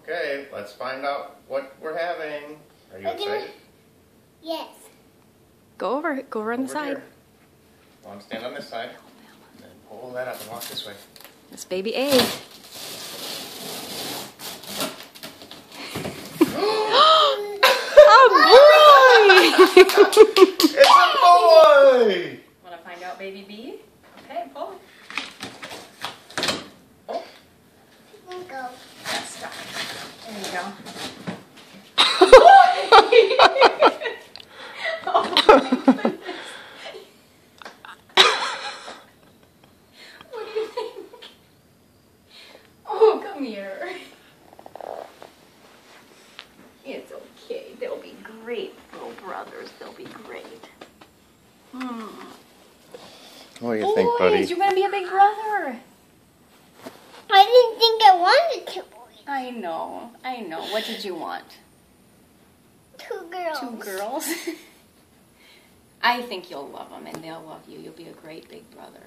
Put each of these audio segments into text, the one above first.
Okay, let's find out what we're having. Are you excited? Yes. Go over on the side. Here. Well, I'm stand on this side. And then pull that up and walk this way. That's baby A. It's a boy! Want to find out baby B? Okay, pull. Go. That's stuck. There you go. Oh my goodness. What do you think? Oh, come here. It's okay. They'll be great little brothers. They'll be great. What do you think, buddy? You're going to be a big brother. I didn't think I wanted two boys. I know. What did you want? 2 girls. 2 girls? I think you'll love them and they'll love you. You'll be a great big brother.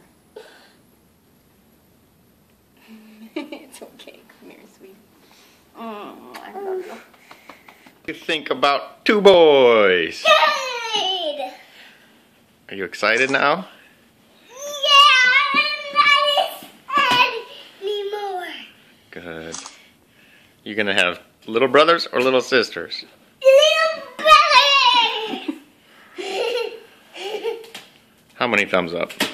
It's okay. Come here, sweet. I love you. What do you think about 2 boys? Good. Are you excited now? Yeah, I'm not anymore. Good. You gonna have little brothers or little sisters? Little brother. How many thumbs up?